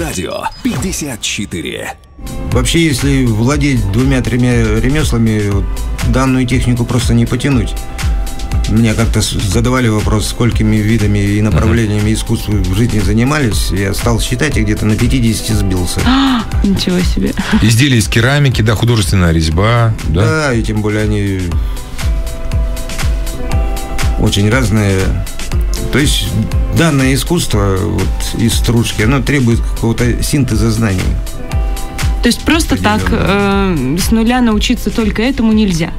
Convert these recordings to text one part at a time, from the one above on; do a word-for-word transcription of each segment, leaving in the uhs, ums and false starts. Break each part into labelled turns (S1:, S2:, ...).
S1: Радио пятьдесят четыре.
S2: Вообще, если владеть двумя-тремя ремеслами, вот, данную технику просто не потянуть. Мне как-то задавали вопрос, сколькими видами и направлениями искусства в жизни занимались. Я стал считать и где-то на пятидесяти сбился.
S3: А, ничего себе.
S4: Изделия из керамики, да, художественная резьба. Да,
S2: да, и тем более они очень разные. То есть данное искусство вот, из стружки, оно требует какого-то синтеза знаний.
S3: То есть просто так э, с нуля научиться только этому нельзя?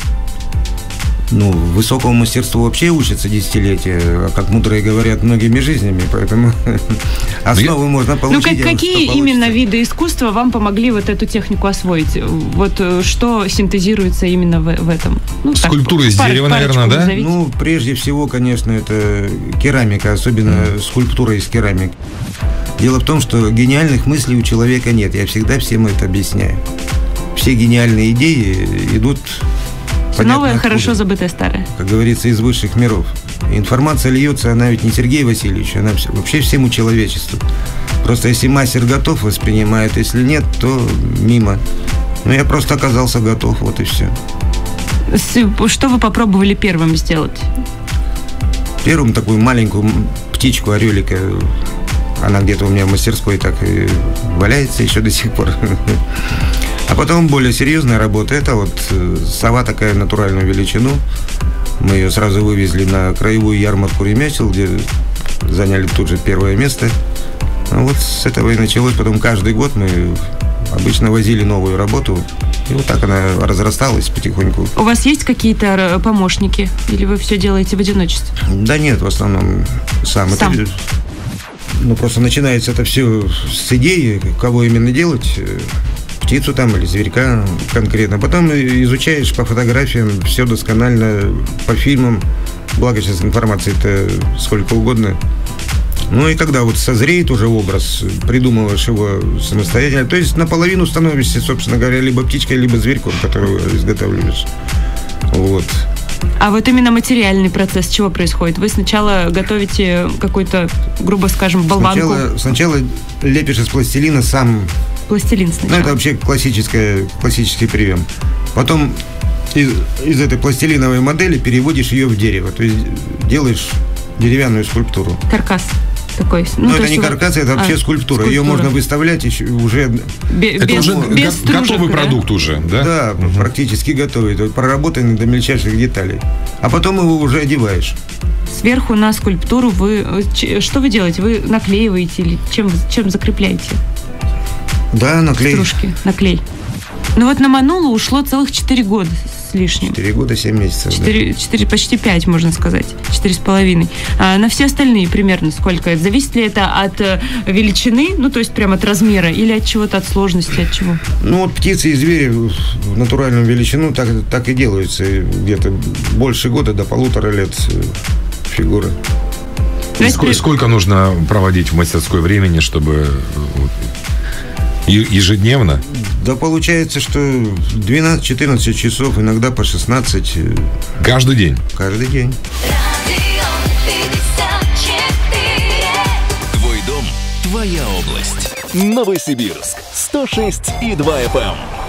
S2: Ну, высокому мастерству вообще учатся десятилетия, а как мудрые говорят, многими жизнями, поэтому основы можно получить.
S3: Ну, как, какие именно виды искусства вам помогли вот эту технику освоить? Вот что синтезируется именно в, в этом? Ну,
S4: скульптура
S3: так,
S4: из
S3: пар,
S4: дерева, наверное, да?
S3: Назовите.
S2: Ну, прежде всего, конечно, это керамика, особенно mm. скульптура из керамики. Дело в том, что гениальных мыслей у человека нет. Я всегда всем это объясняю. Все гениальные идеи идут...
S3: Новое, хорошо забытое старое.
S2: Как говорится, из высших миров. Информация льется, она ведь не Сергею Васильевичу, она вообще всему человечеству. Просто если мастер готов, воспринимает, если нет, то мимо. Ну, я просто оказался готов, вот и все.
S3: Что вы попробовали первым сделать?
S2: Первым такую маленькую птичку, орелика. Она где-то у меня в мастерской так и валяется еще до сих пор. А потом более серьезная работа. Это вот сова такая натуральную величину. Мы ее сразу вывезли на краевую ярмарку ремесел, где заняли тут же первое место. А вот с этого и началось. Потом каждый год мы обычно возили новую работу. И вот так она разрасталась потихоньку. У
S3: вас есть какие-то помощники? Или вы все делаете в одиночестве?
S2: Да нет, в основном сам.
S3: Сам.
S2: Это, ну, просто начинается это все с идеи, кого именно делать. Птицу там или зверька конкретно. Потом изучаешь по фотографиям все досконально, по фильмам. Благо сейчас информации-то сколько угодно. Ну и когда вот созреет уже образ, придумываешь его самостоятельно. То есть наполовину становишься, собственно говоря, либо птичкой, либо зверьком, которого изготавливаешь. Вот.
S3: А вот именно материальный процесс чего происходит? Вы сначала готовите какой-то, грубо скажем, болванку?
S2: Сначала, сначала лепишь из пластилина сам.
S3: Пластилин сначала.
S2: Ну, это вообще классическая, классический прием. Потом из, из этой пластилиновой модели переводишь ее в дерево. То есть делаешь деревянную скульптуру.
S3: Каркас такой.
S2: Ну, Но это не каркас, это вообще а, скульптура. скульптура. Ее можно выставлять еще уже...
S4: Бе- это без, уже без го- готовый да? продукт уже, да?
S2: Да, угу. Практически готовый. Проработанный до мельчайших деталей. А потом его уже одеваешь.
S3: Сверху на скульптуру вы... Что вы делаете? Вы наклеиваете или чем, чем закрепляете?
S2: Да, наклей.
S3: Стружки, наклей. Ну вот на Манулу ушло целых четыре года с лишним.
S2: Четыре года, семь месяцев.
S3: Четыре,
S2: да.
S3: четыре, почти пять, можно сказать. Четыре с половиной. А на все остальные примерно сколько? Зависит ли это от величины, ну то есть прям от размера, или от чего-то, от сложности, от чего?
S2: Ну вот птицы и звери в натуральную величину так, так и делаются. Где-то больше года, до полутора лет фигуры.
S4: Сколько, сколько нужно проводить в мастерской времени, чтобы... Ежедневно?
S2: Да получается, что двенадцать-четырнадцать часов, иногда по шестнадцать.
S4: Каждый день?
S2: Каждый день.
S1: Твой дом, твоя область. Новосибирск, сто шесть и два эф эм.